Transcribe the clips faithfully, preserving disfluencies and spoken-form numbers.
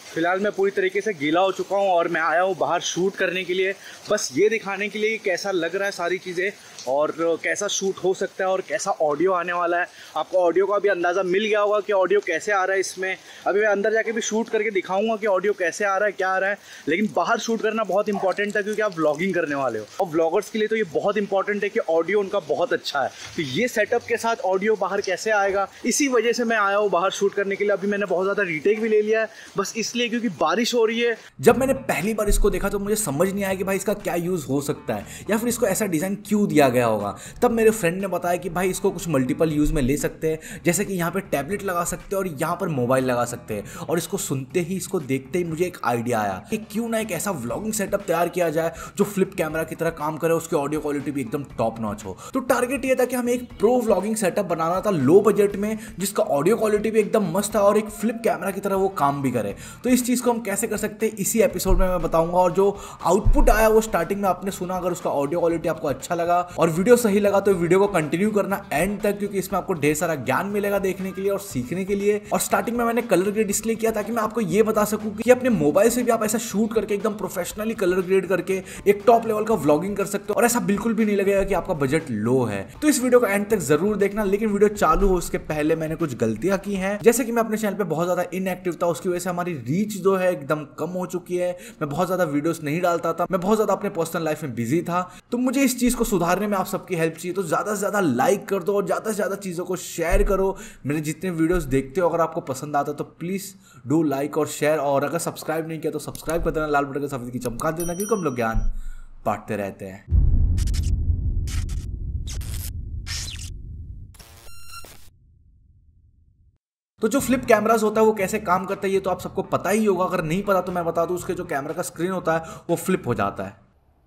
फिलहाल मैं पूरी तरीके से गीला हो चुका हूँ और मैं आया हूँ बाहर शूट करने के लिए, बस ये दिखाने के लिए कि कैसा लग रहा है सारी चीज़ें और कैसा शूट हो सकता है और कैसा ऑडियो आने वाला है। आपको ऑडियो का भी अंदाज़ा मिल गया होगा कि ऑडियो कैसे आ रहा है इसमें। अभी मैं अंदर जाके भी शूट करके दिखाऊंगा कि ऑडियो कैसे आ रहा है, क्या आ रहा है। लेकिन बाहर शूट करना बहुत इंपॉर्टेंट था क्योंकि आप व्लॉगिंग करने वाले हो और व्लॉगर्स के लिए तो ये बहुत इंपॉर्टेंट है कि ऑडियो उनका बहुत अच्छा है। तो ये सेटअप के साथ ऑडियो बाहर कैसे आएगा, इसी वजह से मैं आया हूँ बाहर शूट करने के लिए। अभी मैंने बहुत ज़्यादा रीटेक भी ले लिया है, बस इसलिए क्योंकि बारिश हो रही है। जब मैंने पहली बार इसको देखा तो मुझे समझ नहीं आया कि भाई इसका क्या यूज़ हो सकता है या फिर इसको ऐसा डिज़ाइन क्यों दिया गया होगा। तब मेरे फ्रेंड ने बताया कि भाई इसको कुछ मल्टीपल यूज़ में ले सकते हैं, जैसे कि यहाँ पे टैबलेट लगा सकते हैं और यहाँ पर मोबाइल लगा सकते हैं। और इसको सुनते ही, इसको देखते ही मुझे एक आइडिया आया कि क्यों ना एक ऐसा व्लॉगिंग सेटअप तैयार किया जाए जो फ्लिप कैमरा की तरह काम करे, उसकी ऑडियो क्वालिटी भी एकदम टॉप नॉच हो। तो टारगेट ये था कि हमें एक प्रो व्लॉगिंग सेटअप बनाना था लो बजट में, जिसका ऑडियो क्वालिटी भी एकदम मस्त है और एक फ्लिप कैमरा की तरह वो काम भी करे। तो इस चीज़ को हम कैसे कर सकते हैं इसी एपिसोड में मैं बताऊंगा। और जो आउटपुट आया वो स्टार्टिंग में आपने सुना, अगर उसका ऑडियो क्वालिटी आपको अच्छा लगा और वीडियो सही लगा तो वीडियो को कंटिन्यू करना एंड तक, क्योंकि इसमें आपको ढेर सारा ज्ञान मिलेगा देखने के लिए और सीखने के लिए। और स्टार्टिंग में मैंने कलर ग्रेड इसलिए किया ताकि मैं आपको ये बता सकूं कि अपने मोबाइल से भी आप ऐसा शूट करके एकदम प्रोफेशनली कलर ग्रेड करके एक टॉप लेवल का व्लॉगिंग कर सकते हो और ऐसा बिल्कुल भी नहीं लगेगा कि आपका बजट लो है। तो इस वीडियो को एंड तक जरूर देखना। लेकिन वीडियो चालू हो उसके पहले मैंने कुछ गलतियां की हैं, जैसे कि मैं अपने चैनल पे बहुत ज्यादा इनएक्टिव था, उसकी वजह से हमारी रीच जो है एकदम कम हो चुकी है। मैं बहुत ज्यादा वीडियोस नहीं डालता था, मैं बहुत ज्यादा अपने पर्सनल लाइफ में बिजी था। तो मुझे इस चीज को सुधारने में आप सबकी हेल्प चाहिए। तो ज्यादा से ज्यादा लाइक कर दो और ज्यादा से ज्यादा चीजों को शेयर करो। मेरे जितने वीडियोस देखते हो अगर आपको पसंद आता है तो प्लीज डू लाइक और शेयर। और अगर सब्सक्राइब नहीं किया तो सब्सक्राइब कर देना, लाल बटन के सफेद की चमका देना, क्योंकि हम लोग ज्ञान बांटते रहते हैं। तो जो फ्लिप कैमरास होता है वो कैसे काम करता है ये तो आप सबको पता ही होगा। अगर नहीं पता तो मैं बता दूं, उसके जो कैमरा का स्क्रीन होता है वो फ्लिप हो जाता है।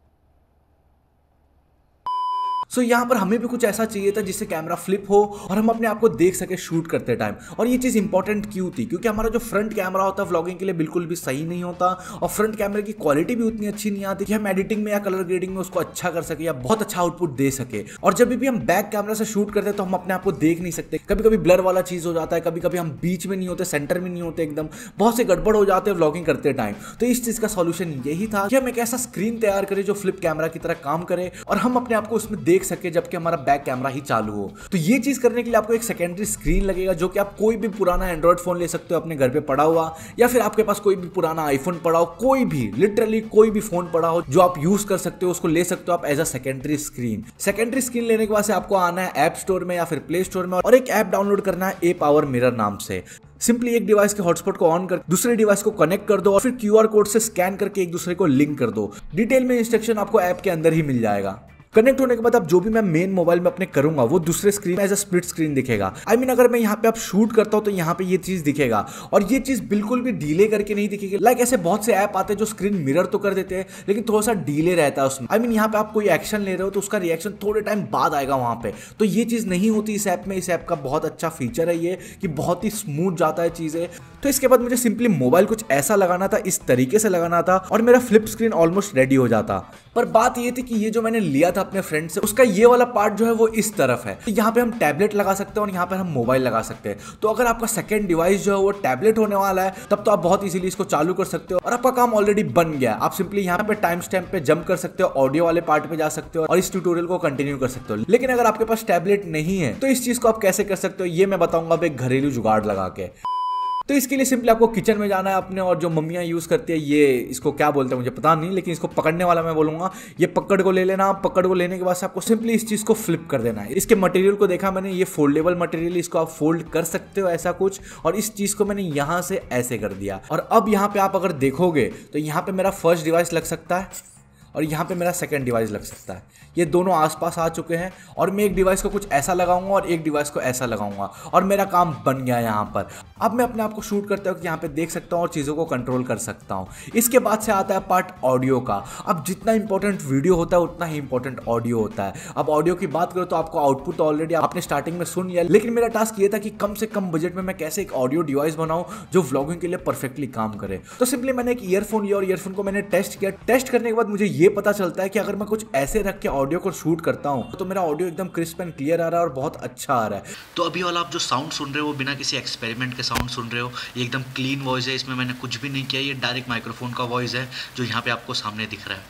सो so, यहाँ पर हमें भी कुछ ऐसा चाहिए था जिससे कैमरा फ्लिप हो और हम अपने आप को देख सके शूट करते टाइम। और ये चीज़ इंपॉर्टेंट क्यों थी, क्योंकि हमारा जो फ्रंट कैमरा होता है व्लॉगिंग के लिए बिल्कुल भी सही नहीं होता और फ्रंट कैमरे की क्वालिटी भी उतनी अच्छी नहीं आती कि हम एडिटिंग में या कलर ग्रेडिंग में उसको अच्छा कर सके या बहुत अच्छा आउटपुट दे सके। और जब भी हम बैक कैमरा से शूट करते हैं तो हम अपने आप को देख नहीं सकते, कभी कभी ब्लर वाला चीज़ हो जाता है, कभी कभी हम बीच में नहीं होते, सेंटर में नहीं होते, एकदम बहुत से गड़बड़ हो जाते हैं व्लॉगिंग करते टाइम। तो इस चीज़ का सॉल्यूशन यही था कि हम एक ऐसा स्क्रीन तैयार करें जो फ्लिप कैमरा की तरह काम करे और हम अपने आप को उसमें देख सके जबकि हमारा बैक कैमरा ही चालू हो। तो ये चीज करने के लिए आपको एक सेकेंडरी स्क्रीन लगेगा, जो कि आप कोई भी पुराना एंड्रॉइड फोन ले सकते हो अपने घर पे पड़ा हुआ, या फिर आपके पास कोई भी पुराना आईफोन पड़ा हो, कोई भी लिटरली कोई भी फोन पड़ा हो जो आप यूज कर सकते हो, उसको ले सकते हो आप as a secondary screen. Secondary screen लेने के बाद से आपको आना है ऐप स्टोर में या फिर प्ले स्टोर में और एक ऐप डाउनलोड करना है ए पावर मिरर नाम से। सिंपली एक डिवाइस के हॉटस्पॉट को ऑन कर दूसरे डिवाइस को कनेक्ट कर दो और फिर क्यूआर कोड से स्कैन करके एक दूसरे को लिंक कर दो। डिटेल में इंस्ट्रक्शन आपको ऐप के अंदर ही मिल जाएगा। कनेक्ट होने के बाद अब जो भी मैं मेन मोबाइल में अपने करूंगा वो दूसरे स्क्रीन में एज अ स्प्लिट स्क्रीन दिखेगा। आई I मीन mean, अगर मैं यहाँ पे अब शूट करता हूँ तो यहाँ पे ये चीज दिखेगा और ये चीज बिल्कुल भी डीले करके नहीं दिखेगी। लाइक ऐसे बहुत से ऐप आते हैं जो स्क्रीन मिरर तो कर देते हैं लेकिन थोड़ा सा डीले रहता है उसमें। आई मीन यहाँ पे आप कोई एक्शन ले रहे हो तो उसका रिएक्शन थोड़े टाइम बाद आएगा वहां पे, तो ये चीज नहीं होती इस ऐप में। इस ऐप का बहुत अच्छा फीचर है ये कि बहुत ही स्मूथ जाता है चीजें। तो इसके बाद मुझे सिंपली मोबाइल कुछ ऐसा लगाना था, इस तरीके से लगाना था और मेरा फ्लिप स्क्रीन ऑलमोस्ट रेडी हो जाता। पर बात ये थी कि ये जो मैंने लिया था अपने फ्रेंड से, उसका ये वाला पार्ट जो है वो इस तरफ है। तो यहाँ पे हम टैबलेट लगा सकते हैं और यहाँ पे हम मोबाइल लगा सकते हैं। तो अगर आपका सेकंड डिवाइस जो है वो टैबलेट होने वाला है तब तो आप बहुत इजीली इसको चालू कर सकते हो और आपका काम ऑलरेडी बन गया। आप सिंपली यहाँ पे टाइम स्टैम्प पे जंप कर सकते हो, ऑडियो वाले पार्ट पे जा सकते हो और इस ट्यूटोरियल को कंटिन्यू कर सकते हो। लेकिन अगर आपके पास टैबलेट नहीं है तो इस चीज को आप कैसे कर सकते हो ये मैं बताऊंगा अब एक घरेलू जुगाड़ लगा के। तो इसके लिए सिंपली आपको किचन में जाना है अपने, और जो मम्मियाँ यूज़ करती है ये इसको क्या बोलते हैं मुझे पता नहीं, लेकिन इसको पकड़ने वाला मैं बोलूँगा। ये पकड़ को ले लेना। पकड़ को लेने के बाद से आपको सिंपली इस चीज़ को फ्लिप कर देना है। इसके मटेरियल को देखा मैंने, ये फोल्डेबल मटेरियल, इसको आप फोल्ड कर सकते हो ऐसा कुछ, और इस चीज़ को मैंने यहाँ से ऐसे कर दिया। और अब यहाँ पे आप अगर देखोगे तो यहाँ पे मेरा फर्स्ट डिवाइस लग सकता है और यहाँ पे मेरा सेकंड डिवाइस लग सकता है। ये दोनों आसपास आ चुके हैं और मैं एक डिवाइस को कुछ ऐसा लगाऊंगा और एक डिवाइस को ऐसा लगाऊंगा और मेरा काम बन गया यहाँ पर। अब मैं अपने आप को शूट करते हुए यहाँ पे देख सकता हूँ और चीज़ों को कंट्रोल कर सकता हूँ। इसके बाद से आता है पार्ट ऑडियो का। अब जितना इंपॉर्टेंट वीडियो होता है उतना ही इंपॉर्टेंट ऑडियो होता है। अब ऑडियो की बात करो तो आपको आउटपुट ऑलरेडी आपने स्टार्टिंग में सुन लिया, लेकिन मेरा टास्क ये था कि कम से कम बजट में मैं कैसे एक ऑडियो डिवाइस बनाऊँ जो व्लॉगिंग के लिए परफेक्टली काम करे। तो सिंपली मैंने एक ईयरफोन लिया और ईयरफोन को मैंने टेस्ट किया। टेस्ट करने के बाद मुझे ये पता चलता है कि अगर मैं कुछ ऐसे रख के ऑडियो को शूट करता हूँ तो मेरा ऑडियो एकदम क्रिस्प एंड क्लियर आ रहा है और बहुत अच्छा आ रहा है। तो अभी वाला आप जो साउंड सुन रहे हो वो बिना किसी एक्सपेरिमेंट के साउंड सुन रहे हो, ये एकदम क्लीन वॉइस है, इसमें मैंने कुछ भी नहीं किया, ये डायरेक्ट माइक्रोफोन का वॉइस है जो यहाँ पे आपको सामने दिख रहा है।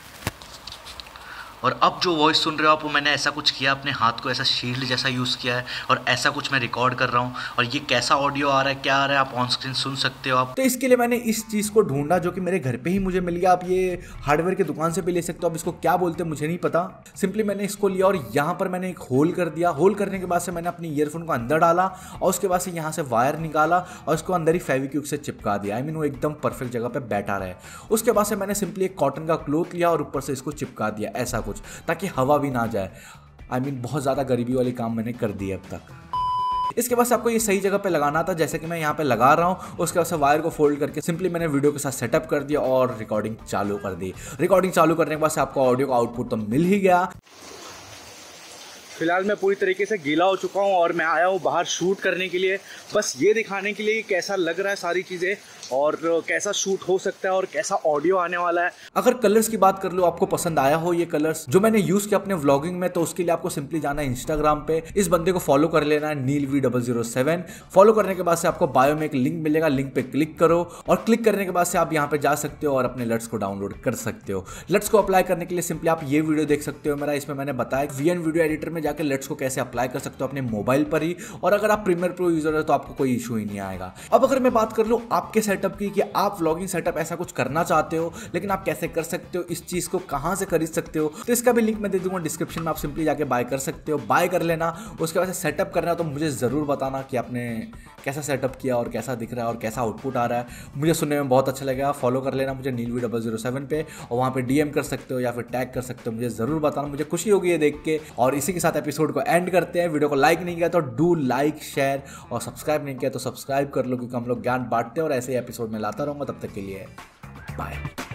और अब जो वॉइस सुन रहे हो आप, वो मैंने ऐसा कुछ किया, अपने हाथ को ऐसा शील्ड जैसा यूज़ किया है और ऐसा कुछ मैं रिकॉर्ड कर रहा हूँ। और ये कैसा ऑडियो आ रहा है, क्या आ रहा है, आप ऑन स्क्रीन सुन सकते हो आप। तो इसके लिए मैंने इस चीज़ को ढूंढा जो कि मेरे घर पे ही मुझे मिल गया। आप ये हार्डवेयर की दुकान से भी ले सकते हो, आप इसको क्या बोलते हैं मुझे नहीं पता। सिंपली मैंने इसको लिया और यहाँ पर मैंने एक होल कर दिया। होल करने के बाद से मैंने अपनी ईयरफोन को अंदर डाला और उसके बाद से यहाँ से वायर निकाला और उसको अंदर ही फेविक्विक से चिपका दिया। आई मीन वो एकदम परफेक्ट जगह पर बैठा रहे। उसके बाद से मैंने सिंपली एक कॉटन का क्लोथ लिया और ऊपर से इसको चिपका दिया ऐसा कुछ, ताकि हवा भी ना जाए। आई I मीन mean, बहुत ज़्यादा गरीबी वाली काम मैंने कर दिया अब तक। इसके बाद आपको ये सही जगह पे लगाना था, जैसे कि मैं यहाँ पे लगा रहा हूँ। उसके बाद से वायर को फोल्ड करके सिंपली मैंने वीडियो के साथ सेटअप कर दिया और रिकॉर्डिंग चालू कर दी। रिकॉर्डिंग चालू करने के बाद से आपको ऑडियो का आउटपुट तो मिल ही गया। फिलहाल मैं पूरी तरीके से गीला हो चुका हूँ और मैं आया हूँ बाहर शूट करने के लिए, बस ये दिखाने के लिए कि कैसा लग रहा है सारी चीज़ें और कैसा शूट हो सकता है और कैसा ऑडियो आने वाला है। अगर कलर्स की बात कर लो, आपको पसंद आया हो ये कलर्स जो मैंने यूज किया अपने व्लॉगिंग में, तो उसके लिए आपको सिंपली जाना है इंस्टाग्राम पे, इस बंदे को फॉलो कर लेना है Neel V double zero seven. Follow करने के बाद से आपको बायो में एक लिंक मिलेगा, लिंक पे क्लिक करो और क्लिक करने के बाद से आप यहाँ पे जा सकते हो और अपने लट्स को डाउनलोड कर सकते हो। लट्स को अप्लाई करने के लिए सिंपली आप ये वीडियो देख सकते हो मेरा, इसमें मैंने बताया वीएन वीडियो एडिटर में जाकर लट्स को कैसे अप्लाई कर सकते हो अपने मोबाइल पर ही। और अगर आप प्रीमियर प्रो यूजर हो तो आपको कोई इशू ही नहीं आएगा। अब अगर मैं बात कर लूँ आपके सेटअप की, कि आप व्लॉगिंग सेटअप ऐसा कुछ करना चाहते हो लेकिन आप कैसे कर सकते हो, इस चीज को कहां से खरीद सकते हो, तो इसका भी लिंक मैं दे दूंगा डिस्क्रिप्शन में। आप सिंपली जाके बाय कर सकते हो, बाय कर लेना। उसके बाद से सेटअप करना तो मुझे जरूर बताना कि आपने कैसा सेटअप किया और कैसा दिख रहा है और कैसा आउटपुट आ रहा है। मुझे सुनने में बहुत अच्छा लगेगा। फॉलो कर लेना मुझे Neel V double zero seven पे और वहाँ पे डीएम कर सकते हो या फिर टैग कर सकते हो। मुझे जरूर बताना, मुझे खुशी होगी ये देख के। और इसी के साथ एपिसोड को एंड करते हैं। वीडियो को लाइक नहीं किया तो डू लाइक, शेयर और सब्सक्राइब नहीं किया तो सब्सक्राइब कर लो, क्योंकि हम लोग ज्ञान बांटते हैं और ऐसे एपिसोड में लाता रहूँगा। तब तक के लिए बाय।